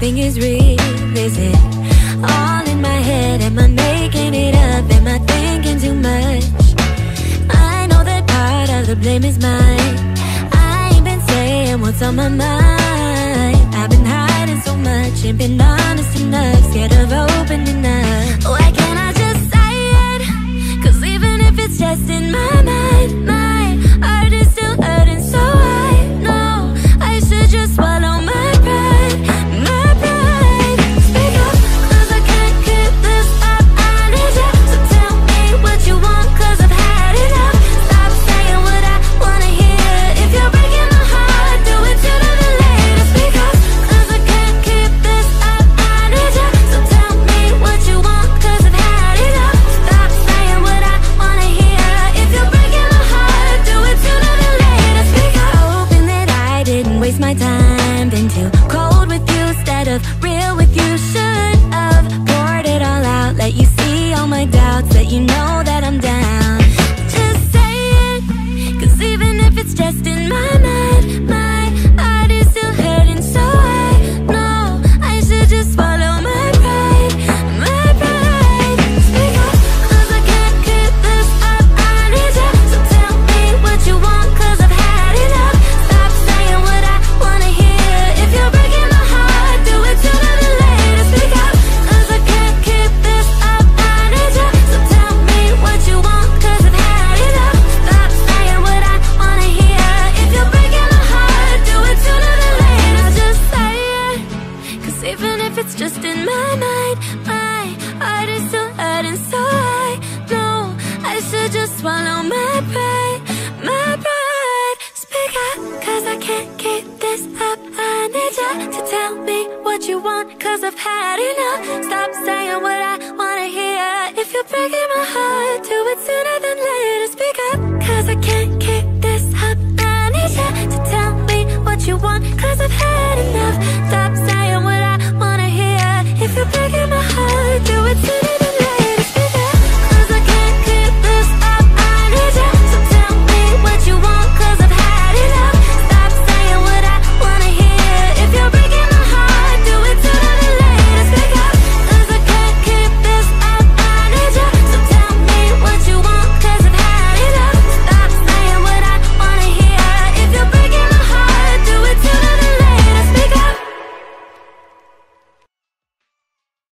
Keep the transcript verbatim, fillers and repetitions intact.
everything is real? Is it all in my head? Am I making it up? Am I thinking too much? I know that part of the blame is mine. I ain't been saying what's on my mind. I've been hiding so much, ain't been honest enough, scared of opening up. Why can't I just say it? Cause even if it's just in my mind, my heart is still hurting, so I know I should just swallow my pride, my pride. Speak up, cause I can't keep this up. I need you, so tell me what you want, cause I've had enough. Stop saying what I wanna hear. If you're breaking my heart, do it sooner than later. Speak up, cause I can't keep this up. I need you, so tell me what you want, cause I've had enough. Stop saying what I wanna hear. If you're breaking my heart, do it sooner than later. Speak up. Hoping that I didn't waste my time, been too cold with you instead of real with you. Should have poured it all out, let you see all my doubts, let you know that I'm down. Just say it, cause even if it's just in my mind, my heart is still hurting, so I know I should just swallow my pride, my pride. Speak up, cause I can't keep this up. I need you, so tell me what you want, cause I've had enough. Stop saying what I wanna hear. If you're breaking my heart, do it sooner than later. Speak up, cause I can't keep this up. I need you, so tell me what you want, cause I've had enough. Stop saying what I wanna hear. If you're breaking my heart, do it sooner than later. Just say it, cause even if it's just in my mind, my heart is still hurting, so I know I should just swallow my pride, my pride. Speak up, cause I can't keep this up. I need you to tell me what you want, cause I've had enough. Stop saying what I wanna hear. If you're breaking